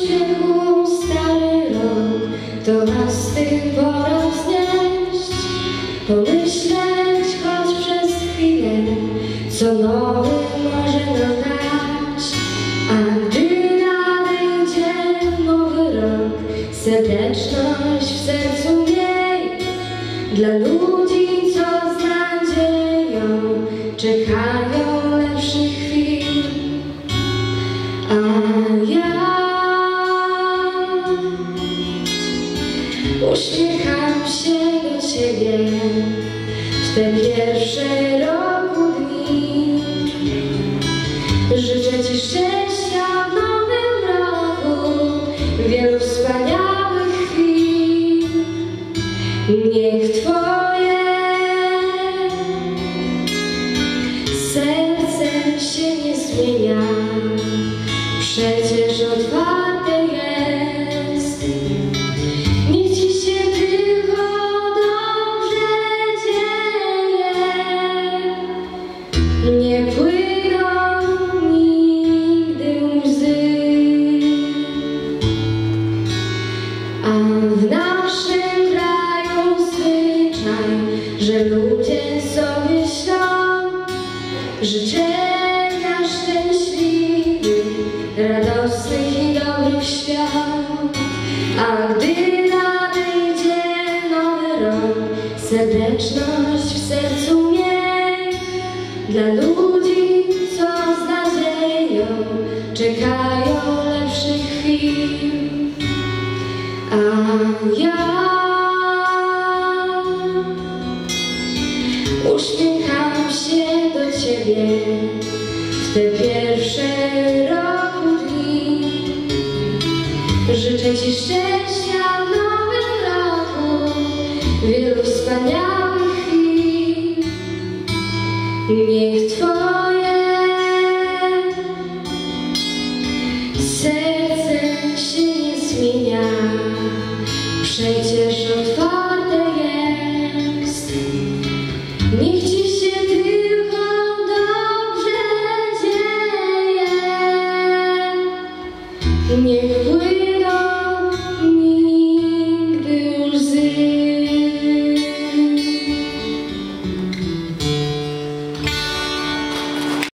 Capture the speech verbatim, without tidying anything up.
uśmiechu stary rok, to nas tym pora wznieść, pomyśleć choć przez chwilę, co nowy może nam dać. A gdy nadejdzie nowy rok, serdeczność w sercu miej, dla ludzi, co z nadzieją czekają lepszych chwil. A ja uśmiecham się do Ciebie w te pierwsze roku dni. Życzę Ci szczęścia w nowym roku, wielu wspaniałych chwil. Niech Twoje serce się nie zmienia, przecież otwarte jest. Niech Ci się tylko dobrze dzieje, nie płyną nigdy łzy. A w naszym kraju zwyczaj, że ludzie sobie śnią życzenia szczęśliwych, radosnych i dobrych świąt. A gdy nadejdzie nowy rok, serdeczność w sercu miej, dla ludzi, co z nadzieją czekają lepszych chwil. A ja uśmiecham się do Ciebie w te pierwsze roku dni. Życzę Ci szczęścia w nowym roku, wielu wspaniałych chwil. Niech Twoje serce się nie zmienia, przecież otwarte jest. Niech Ci się tylko dobrze dzieje, niech